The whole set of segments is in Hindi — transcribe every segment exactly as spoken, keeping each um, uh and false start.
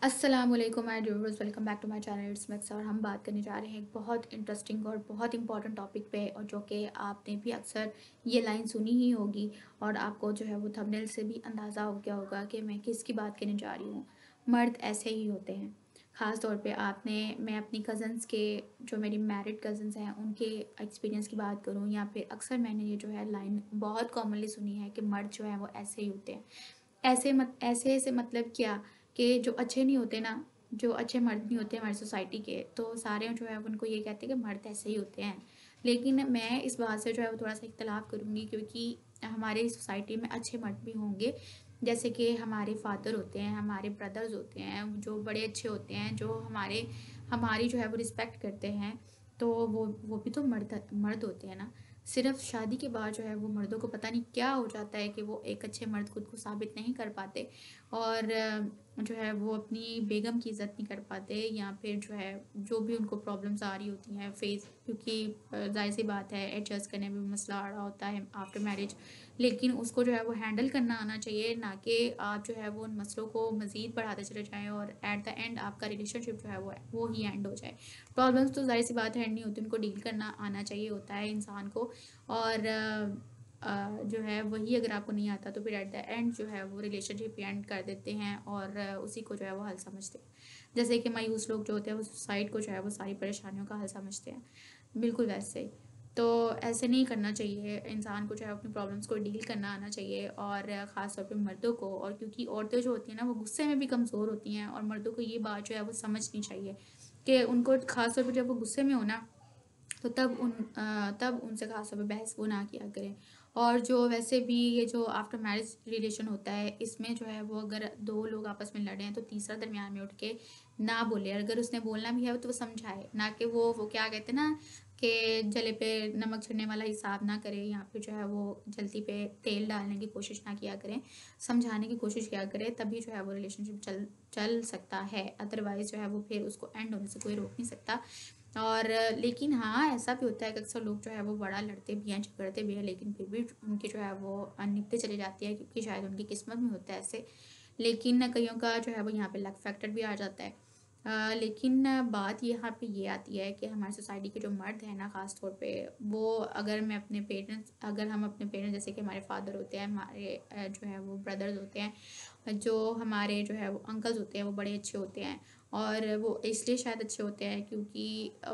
अस्सलामुअलैकुम my viewers, welcome back to my channel it's maths. और हम बात करने जा रहे हैं एक बहुत इंटरेस्टिंग और बहुत इंपॉर्टेंट टॉपिक पे, और जो कि आपने भी अक्सर ये लाइन सुनी ही होगी और आपको जो है वो थंबनेल से भी अंदाज़ा हो गया होगा कि मैं किसकी बात करने जा रही हूँ। मर्द ऐसे ही होते हैं। ख़ास तौर पे आपने मैं अपनी कज़न्स के, जो मेरी मैरिड कज़न्स हैं, उनके एक्सपीरियंस की बात करूँ या फिर अक्सर मैंने ये जो है लाइन बहुत कॉमनली सुनी है कि मर्द जो है वो ऐसे ही होते हैं। ऐसे मत ऐसे से मतलब क्या कि जो अच्छे नहीं होते ना, जो अच्छे मर्द नहीं होते हमारी सोसाइटी के, तो सारे जो है उनको ये कहते हैं कि मर्द ऐसे ही होते हैं। लेकिन मैं इस बात से जो है वो थोड़ा सा इख्तलाफ करूँगी, क्योंकि हमारे सोसाइटी में अच्छे मर्द भी होंगे। जैसे कि हमारे फादर होते हैं, हमारे ब्रदर्स होते हैं जो बड़े अच्छे होते हैं, जो हमारे हमारी जो है वो रिस्पेक्ट करते हैं। तो वो वो भी तो मर्द मर्द होते हैं ना। सिर्फ शादी के बाद जो है वो मर्दों को पता नहीं क्या हो जाता है कि वो एक अच्छे मर्द खुद को साबित नहीं कर पाते, और अ, जो है वो अपनी बेगम की इज़्ज़त नहीं कर पाते, या फिर जो है जो भी उनको प्रॉब्लम्स आ रही होती हैं फेस, क्योंकि अ, जाहिर सी बात है एडजस्ट करने में भी मसला आ रहा होता है आफ्टर मैरिज। लेकिन उसको जो है वो हैंडल करना आना चाहिए, ना कि आप जो है वो उन मसलों को मज़ीद बढ़ाते चले जाएँ और एट द एंड आपका रिलेशनशिप जो है वो वो ही एंड हो जाए। प्रॉब्लम्स तो जाहिर सी बात है एंड नहीं होती, उनको डील करना आना चाहिए होता है इंसान को। और अ, अ, जो है वही अगर आपको नहीं आता तो फिर एट द एंड जो है वो रिलेशनशिप एंड कर देते हैं, और अ, उसी को जो है वो हल समझते हैं। जैसे कि मायूस लोग जो होते हैं वो सुसाइड को जो है वो सारी परेशानियों का हल समझते हैं, बिल्कुल वैसे ही। तो ऐसे नहीं करना चाहिए, इंसान को जो है अपनी प्रॉब्लम्स को डील करना आना चाहिए, और ख़ास तौर पे मर्दों को। और क्योंकि औरतें जो होती हैं ना वो गुस्से में भी कमज़ोर होती हैं, और मर्दों को ये बात जो है वो समझनी चाहिए कि उनको ख़ास तौर पे जब वो गुस्से में हो ना, तो तब उन अ, तब उनसे ख़ास तौर पे बहस वो ना किया करें। और जो वैसे भी ये जो आफ्टर मैरिज रिलेशन होता है, इसमें जो है वो अगर दो लोग आपस में लड़े हैं तो तीसरा दरमियान में उठ के ना बोले। अगर उसने बोलना भी है तो वो समझाए, ना कि वो वो क्या कहते हैं ना कि जले पे नमक छिड़कने वाला हिसाब ना करे, या फिर जो है वो जल्दी पे तेल डालने की कोशिश ना किया करें। समझाने की कोशिश किया करें, तभी जो है वो रिलेशनशिप चल चल सकता है। अदरवाइज़ जो है वो फिर उसको एंड होने से कोई रोक नहीं सकता। और लेकिन हाँ, ऐसा भी होता है कि अक्सर लोग जो है वो बड़ा लड़ते भी हैं, झगड़ते भी हैं, लेकिन फिर भी उनकी जो है वो अननिभते चली जाती है, क्योंकि शायद उनकी किस्मत में होता है ऐसे। लेकिन कईयों का जो है वो यहाँ पे लक फैक्टर भी आ जाता है। अ, लेकिन बात यहाँ पे ये आती है कि हमारी सोसाइटी के जो मर्द हैं ना, ख़ास तौर पे वो, अगर मैं अपने पेरेंट्स अगर हम अपने पेरेंट्स, जैसे कि हमारे फादर होते हैं, हमारे अ, जो है वो ब्रदर्स होते हैं, जो हमारे जो है वो अंकल्स होते हैं, वो बड़े अच्छे होते हैं। और वो इसलिए शायद अच्छे होते हैं क्योंकि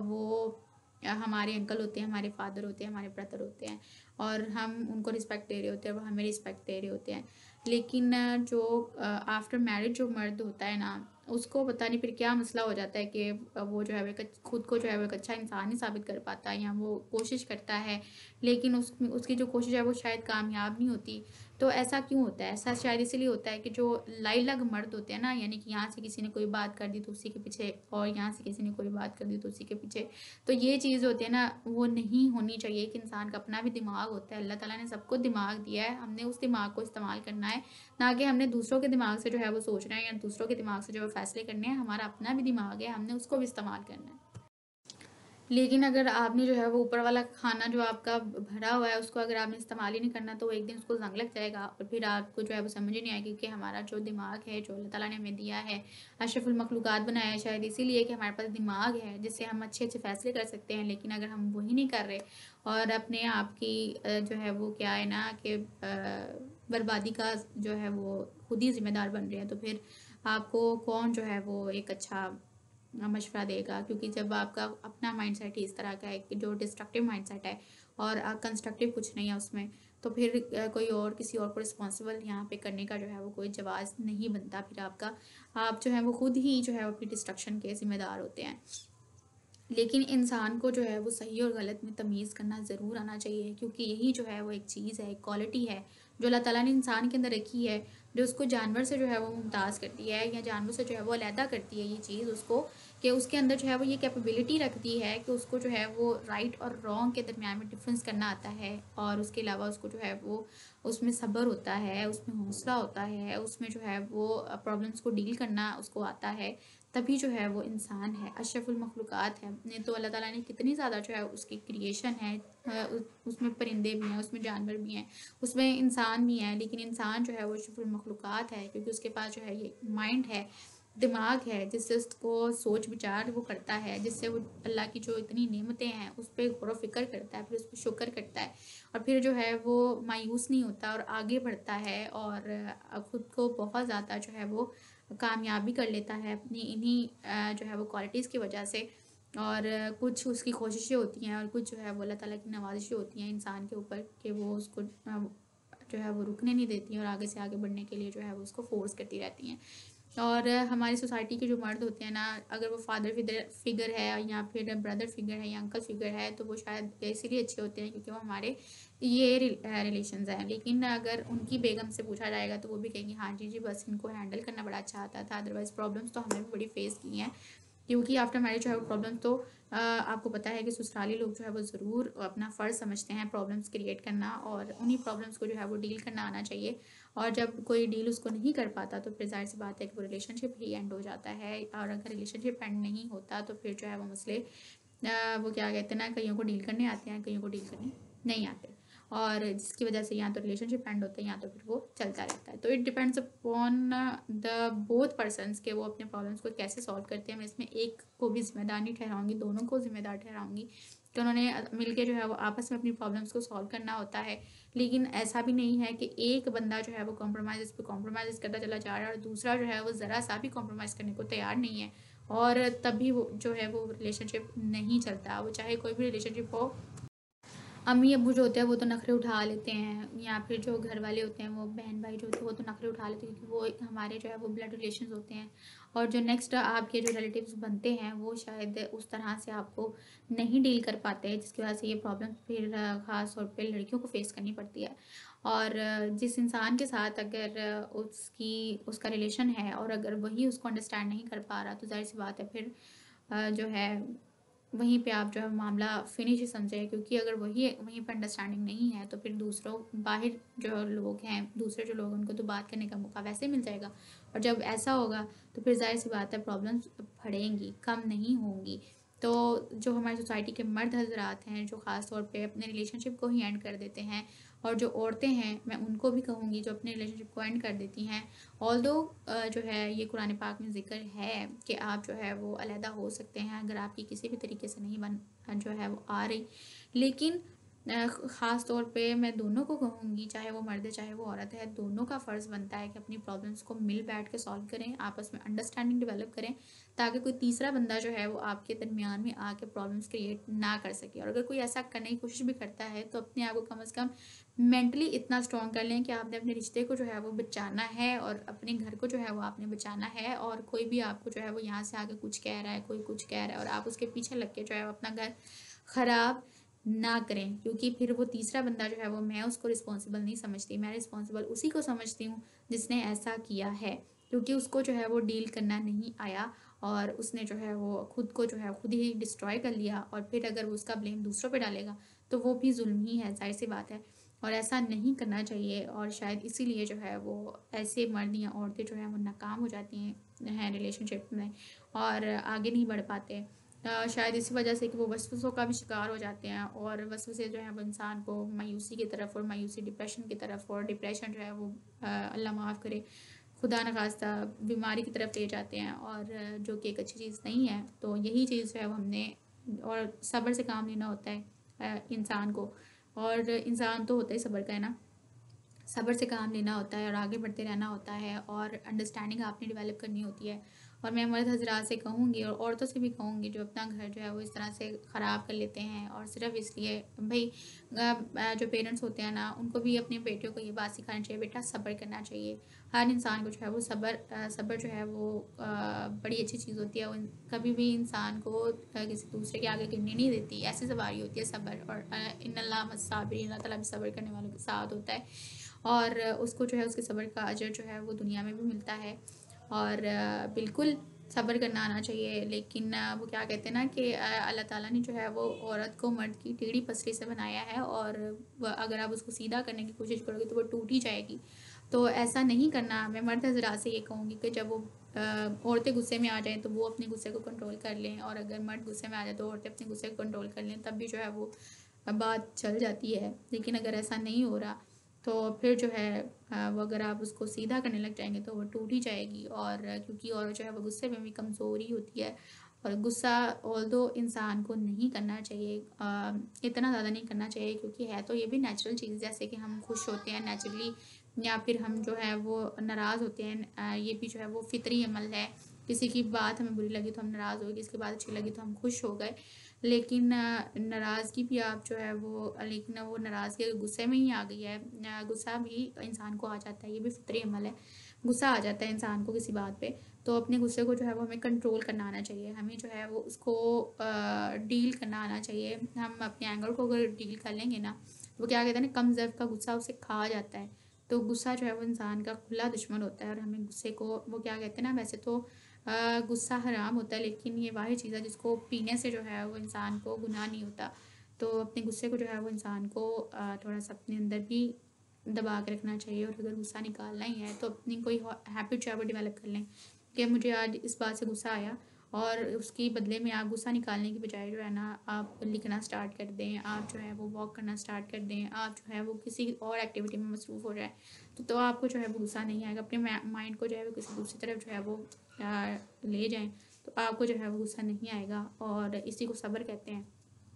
वो हमारे अंकल होते हैं, हमारे फादर होते हैं, हमारे ब्रदर होते हैं, और हम उनको रिस्पेक्ट दे रहे होते हैं, वो हमें रिस्पेक्ट दे रहे होते हैं। लेकिन जो आफ्टर मैरिज जो मर्द होता है ना, उसको पता नहीं फिर क्या मसला हो जाता है कि वो जो है वो एक खुद को जो है वो एक अच्छा इंसान नहीं साबित कर पाता, या वो कोशिश करता है लेकिन उस उसकी जो कोशिश है वो शायद कामयाब नहीं होती। तो ऐसा क्यों होता है? ऐसा शायद इसलिए होता है कि जो लाइलग मर्द होते हैं ना, यानी कि यहाँ से किसी ने कोई बात कर दी तो उसी के पीछे, और यहाँ से किसी ने कोई बात कर दी तो उसी के पीछे। तो ये चीज़ होती है ना, वो नहीं होनी चाहिए। कि इंसान का अपना भी दिमाग होता है, अल्लाह ताला ने सबको दिमाग दिया है, हमने उस दिमाग को इस्तेमाल करना है, ना कि हमने दूसरों के दिमाग से जो है वो सोचना है, या दूसरों के दिमाग से जो है फैसले करने हैं। हमारा अपना भी दिमाग है, हमने उसको भी इस्तेमाल करना है। लेकिन अगर आपने जो है वो ऊपर वाला खाना जो आपका भरा हुआ है, उसको अगर आपने इस्तेमाल ही नहीं करना, तो एक दिन उसको जंग लग जाएगा, और फिर आपको जो है वो समझ ही नहीं आएगी कि हमारा जो दिमाग है, जो अल्लाह ताला ने हमें दिया है, अशरफुल मखलूक़ात बनाया है शायद इसीलिए कि हमारे पास दिमाग है जिससे हम अच्छे अच्छे फैसले कर सकते हैं। लेकिन अगर हम वही नहीं कर रहे, और अपने आप की अ, जो है वो क्या है ना कि अ, बर्बादी का जो है वो खुद ही जिम्मेदार बन रहे हैं, तो फिर आपको कौन जो है वो एक अच्छा मशवरा देगा। क्योंकि जब आपका अपना माइंडसेट ही इस तरह का है कि जो डिस्ट्रक्टिव माइंडसेट है, और कंस्ट्रक्टिव कुछ नहीं है उसमें, तो फिर अ, कोई और किसी और को रिस्पॉन्सिबल यहाँ पे करने का जो है वो कोई जवाब नहीं बनता फिर आपका। आप जो है वो खुद ही जो है वो अपनी डिस्ट्रक्शन के जिम्मेदार होते हैं। लेकिन इंसान को जो है वो सही और गलत में तमीज़ करना ज़रूर आना चाहिए, क्योंकि यही जो है वो एक चीज़ है, एक क्वालिटी है जो अल्लाह ताला ने इंसान के अंदर रखी है, जो उसको जानवर से जो है वो मुमताज़ करती है, या जानवर से जो है वो अलहदा करती है ये चीज़ उसको, कि उसके अंदर जो है वो ये कैपेबिलिटी रखती है कि उसको जो है वो राइट और रॉन्ग के दरमियान में डिफरेंस करना आता है। और उसके अलावा उसको जो है वो उसमें सब्र होता है, उसमें हौसला होता है, उसमें जो है वो प्रॉब्लम्स को डील करना उसको आता है। तभी जो है वो इंसान है, अशरफुल मखलूक़ात है। ने तो अल्लाह ताला ने कितनी ज़्यादा जो है उसकी क्रिएशन है, अ, उस- उसमें परिंदे भी हैं, उसमें जानवर भी हैं, उसमें इंसान भी हैं। लेकिन इंसान जो है वो अशरफुल मखलूक़ात है, क्योंकि उसके पास जो है ये माइंड है, दिमाग है जिससे उसको सोच विचार वो करता है, जिससे वो अल्लाह की जो इतनी नेमतें हैं उस पे गौर व फ़िक्र करता है, फिर उस पे शुक्र करता है और फिर जो है वो मायूस नहीं होता और आगे बढ़ता है और अ, खुद को बहुत ज़्यादा जो है वो कामयाबी कर लेता है अपनी इन्हीं अ, जो है वो क्वालिटीज़ की वजह से। और अ, कुछ उसकी कोशिशें होती हैं और कुछ जो है वो अल्लाह ताला की नवाज़िशें होती हैं इंसान के ऊपर कि वो उसको अ, जो है वो रुकने नहीं देती हैं और आगे से आगे बढ़ने के लिए जो है वो उसको फ़ोर्स करती रहती हैं। और हमारी सोसाइटी के जो मर्द होते हैं ना, अगर वो फादर फिगर फिगर है या फिर ब्रदर फिगर है या अंकल फिगर है, तो वो शायद इसीलिए अच्छे होते हैं क्योंकि वो हमारे ये रिलेशंस हैं। लेकिन अगर उनकी बेगम से पूछा जाएगा तो वो भी कहेंगी हाँ जी जी बस इनको हैंडल करना बड़ा अच्छा आता था, अदरवाइज प्रॉब्लम्स तो हमने भी बड़ी फेस की हैं। क्योंकि आफ्टर मैरिज जो है वो प्रॉब्लम तो अ, आपको पता है कि ससुराली लोग जो है वो ज़रूर अपना फ़र्ज़ समझते हैं प्रॉब्लम्स क्रिएट करना और उन्हीं प्रॉब्लम्स को जो है वो डील करना आना चाहिए। और जब कोई डील उसको नहीं कर पाता तो फिर ज़ाहिर सी बात है कि वो रिलेशनशिप ही एंड हो जाता है। और अगर रिलेशनशिप एंड नहीं होता तो फिर जो है वो मसले अ, वो क्या कहते हैं ना, कईयों को डील करने आते हैं, कईयों को डील करने नहीं आते और जिसकी वजह से या तो रिलेशनशिप एंड होता है या तो फिर वो चलता रहता है। तो it depends upon the both persons के वो अपने प्रॉब्लम्स को कैसे सॉल्व करते हैं। मैं इसमें एक को भी जिम्मेदार नहीं ठहराऊंगी, दोनों को जिम्मेदार ठहराऊंगी कि उन्होंने मिलके जो है वो आपस में अपनी प्रॉब्लम्स को सॉल्व करना होता है। लेकिन ऐसा भी नहीं है कि एक बंदा जो है वो कॉम्प्रोमाइज़ पे कॉम्प्रोमाइज़ करता चला जा रहा है और दूसरा जो है वो ज़रा सा भी कॉम्प्रोमाइज़ करने को तैयार नहीं है और तभी वो जो है वो रिलेशनशिप नहीं चलता। वो चाहे कोई भी रिलेशनशिप हो, अम्मी अब्बू जो होते हैं वो तो नखरे उठा लेते हैं या फिर जो घर वाले होते हैं वो बहन भाई जो होते हैं वो तो नखरे उठा लेते हैं क्योंकि वो एक हमारे जो है वो ब्लड रिलेशंस होते हैं। और जो नेक्स्ट आपके जो रिलेटिव्स बनते हैं वो शायद उस तरह से आपको नहीं डील कर पाते हैं, जिसकी वजह से ये प्रॉब्लम फिर अ, ख़ास तौर पे लड़कियों को फेस करनी पड़ती है। और अ, जिस इंसान के साथ अगर अ, उसकी उसका रिलेशन है और अगर वही उसको अंडरस्टैंड नहीं कर पा रहा तो ज़ाहिर सी बात है फिर अ, जो है वहीं पे आप जो है मामला फिनिश ही समझें। क्योंकि अगर वही वहीं पर अंडरस्टैंडिंग नहीं है तो फिर दूसरों बाहर जो लोग हैं, दूसरे जो लोग हैं उनको तो बात करने का मौका वैसे ही मिल जाएगा। और जब ऐसा होगा तो फिर जाहिर सी बात है प्रॉब्लम्स बढ़ेंगी, कम नहीं होंगी। तो जो हमारी सोसाइटी के मर्द हजरात हैं जो ख़ास तौर पे अपने रिलेशनशिप को ही एंड कर देते हैं, और जो औरतें हैं मैं उनको भी कहूँगी जो अपने रिलेशनशिप को एंड कर देती हैं, ऑल्दो जो है ये कुरान पाक में ज़िक्र है कि आप जो है वो अलहदा हो सकते हैं अगर आपकी किसी भी तरीके से नहीं बन जो है वो आ रही। लेकिन अ, ख़ास तौर पे मैं दोनों को कहूँगी, चाहे वो मर्द है चाहे वो औरत है, दोनों का फ़र्ज़ बनता है कि अपनी प्रॉब्लम्स को मिल बैठ के सॉल्व करें, आपस में अंडरस्टैंडिंग डेवलप करें ताकि कोई तीसरा बंदा जो है वो आपके दरमियान में आके प्रॉब्लम्स क्रिएट ना कर सके। और अगर कोई ऐसा करने की कोशिश भी करता है तो अपने आप को कम अज़ कम मेंटली इतना स्ट्रॉन्ग कर लें कि आपने अपने रिश्ते को जो है वो बचाना है और अपने घर को जो है वो आपने बचाना है। और कोई भी आपको जो है वो यहाँ से आके कुछ कह रहा है, कोई कुछ कह रहा है और आप उसके पीछे लग के जो है वो अपना घर ख़राब ना करें। क्योंकि फिर वो तीसरा बंदा जो है वो मैं उसको रिस्पॉन्सिबल नहीं समझती, मैं रिस्पॉन्सिबल उसी को समझती हूँ जिसने ऐसा किया है। क्योंकि उसको जो है वो डील करना नहीं आया और उसने जो है वो खुद को जो है खुद ही डिस्ट्रॉय कर लिया। और फिर अगर वो उसका ब्लेम दूसरों पे डालेगा तो वो भी जुल्म ही है, जाहिर सी बात है। और ऐसा नहीं करना चाहिए और शायद इसीलिए जो है वो ऐसे मर्द या औरतें जो है वो नाकाम हो जाती हैं हैं रिलेशनशिप में और आगे नहीं बढ़ पाते। अ, शायद इसी वजह से कि वो वसवसों का भी शिकार हो जाते हैं और वसवसे जो है वो इंसान को मायूसी की तरफ और मायूसी डिप्रेशन की तरफ, और डिप्रेशन जो है वो अ, अल्लाह माफ़ करे खुदा न खास्ता बीमारी की तरफ ले जाते हैं, और अ, जो कि एक अच्छी चीज़ नहीं है। तो यही चीज़ जो है वो हमने और सब्र से काम लेना होता है अ, इंसान को। और इंसान तो होता ही सब्र का है ना, सब्र से काम लेना होता है और आगे बढ़ते रहना होता है और अंडरस्टैंडिंग आपने डेवलप करनी होती है। और मैं मर्द हजरात से कहूँगी और औरतों से भी कहूँगी जो अपना घर जो है वो इस तरह से ख़राब कर लेते हैं और सिर्फ इसलिए भाई अ, जो पेरेंट्स होते हैं ना उनको भी अपने बेटियों को ये बात सिखानी चाहिए, बेटा सब्र करना चाहिए। हर इंसान को जो है वो सब्र अ, सब्र जो है वो अ, बड़ी अच्छी चीज़ होती है। वो कभी भी इंसान को अ, किसी दूसरे के आगे गिरने नहीं देती, ऐसी सवारी होती है सब्र। और इन्नल्लाह मस्साबिरीन, अल्लाह ताला भी सब्र करने वालों के साथ होता है और उसको जो है उसके सब्र का अजर जो है वो दुनिया में भी मिलता है। और अ, बिल्कुल सब्र करना आना चाहिए। लेकिन अ, वो क्या कहते हैं ना कि अ, अल्लाह ताला ने जो है वो औरत को मर्द की टेढ़ी पसली से बनाया है और वह अगर आप उसको सीधा करने की कोशिश करोगे तो वो टूट ही जाएगी। तो ऐसा नहीं करना। मैं मर्द हज़रात से ये कहूँगी कि जब वो अ, औरतें गुस्से में आ जाएँ तो वो अपने गुस्से को कंट्रोल कर लें, और अगर मर्द गुस्से में आ जाए तो औरतें अपने गुस्से को कंट्रोल कर लें, तब भी जो है वो बात चल जाती है। लेकिन अगर ऐसा नहीं हो रहा तो फिर जो है अ, वो अगर आप उसको सीधा करने लग जाएँगे तो वो टूट ही जाएगी। और क्योंकि और जो है वो गुस्से में भी कमज़ोरी होती है। और गुस्सा ऑल्दो इंसान को नहीं करना चाहिए, अ, इतना ज़्यादा नहीं करना चाहिए, क्योंकि है तो ये भी नेचुरल चीज़, जैसे कि हम खुश होते हैं नेचुरली या फिर हम जो है वो नाराज़ होते हैं, अ, ये भी जो है वो फितरी अमल है। किसी की बात हमें बुरी लगी तो हम नाराज़ हो गए, किसी की बात अच्छी लगी तो हम खुश हो गए। लेकिन अ, नाराज़गी भी आप जो है वो, लेकिन वो नाराज़गी गुस्से में ही आ गई है, अ, गुस्सा भी इंसान को आ जाता है, ये भी फितरी अमल है। गुस्सा आ जाता है इंसान को किसी बात पे, तो अपने गुस्से को जो है वो हमें कंट्रोल करना आना चाहिए, हमें जो है वो उसको अ, डील करना आना चाहिए। हम अपने एंगर को अगर डील कर लेंगे ना, वो क्या कहते हैं ना, कम ज़र्फ़ का गुस्सा उसे खा जाता है। तो गुस्सा जो है वो इंसान का खुला दुश्मन होता है, और हमें गुस्से को, वो क्या कहते हैं ना, वैसे तो अ, गुस्सा हराम होता है, लेकिन ये वाहिद चीज़ है जिसको पीने से जो है वो इंसान को गुनाह नहीं होता। तो अपने गुस्से को जो है वो इंसान को अ, थोड़ा-सा अपने अंदर भी दबा के रखना चाहिए, और अगर गुस्सा निकालना ही है तो अपनी कोई हैबिट जो है वो डेवलप कर लें कि मुझे आज इस बात से गुस्सा आया, और उसके बदले में आप गुस्सा निकालने की बजाय जो है ना, आप लिखना स्टार्ट कर दें, आप जो है वो वॉक करना स्टार्ट कर दें, आप जो है वो किसी और एक्टिविटी में मसरूफ़ हो जाए, तो तो आपको जो है वो गुस्सा नहीं आएगा। अपने माइंड को जो है वो किसी दूसरी तरफ जो है वो अ, ले जाएँ, तो आपको जो है वो गुस्सा नहीं आएगा, और इसी को सब्र कहते हैं।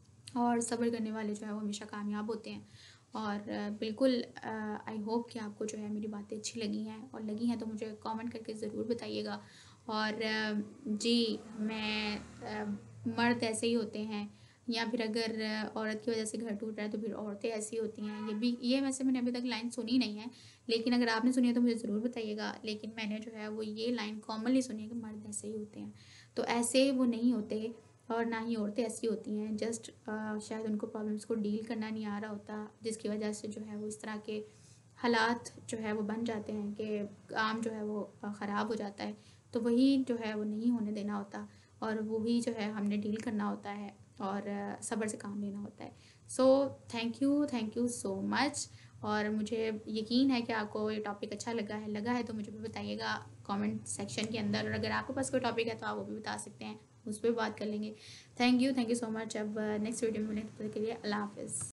और सब्र करने वाले जो है वो हमेशा कामयाब होते हैं। और अ, बिल्कुल आई होप कि आपको जो है मेरी बातें अच्छी लगी हैं, और लगी हैं तो मुझे कमेंट करके ज़रूर बताइएगा। और अ, जी, मैं अ, मर्द ऐसे ही होते हैं, या फिर अगर अ, औरत की वजह से घर टूट रहा है तो फिर औरतें ऐसी होती हैं, ये भी, ये वैसे मैंने अभी तक लाइन सुनी नहीं है, लेकिन अगर आपने सुनी है तो मुझे ज़रूर बताइएगा। लेकिन मैंने जो है वो ये लाइन कॉमनली सुनी है कि मर्द ऐसे ही होते हैं, तो ऐसे वो नहीं होते, और ना ही औरतें ऐसी होती हैं। जस्ट अ, शायद उनको प्रॉब्लम्स को डील करना नहीं आ रहा होता, जिसकी वजह से जो है वो इस तरह के हालात जो है वो बन जाते हैं कि काम जो है वो अ, ख़राब हो जाता है। तो वही जो है वो नहीं होने देना होता, और वही जो है हमने डील करना होता है, और अ, सब्र से काम लेना होता है। So thank you, thank you so much. और मुझे यकीन है कि आपको ये टॉपिक अच्छा लगा है, लगा है तो मुझे भी बताइएगा कमेंट सेक्शन के अंदर, और अगर आपके पास कोई टॉपिक है तो आप वो भी बता सकते हैं, उस पर बात कर लेंगे। Thank you, thank you so much. अब नेक्स्ट वीडियो में मिलेंगे, तब तक के लिए अल्लाह हाफ़िज़।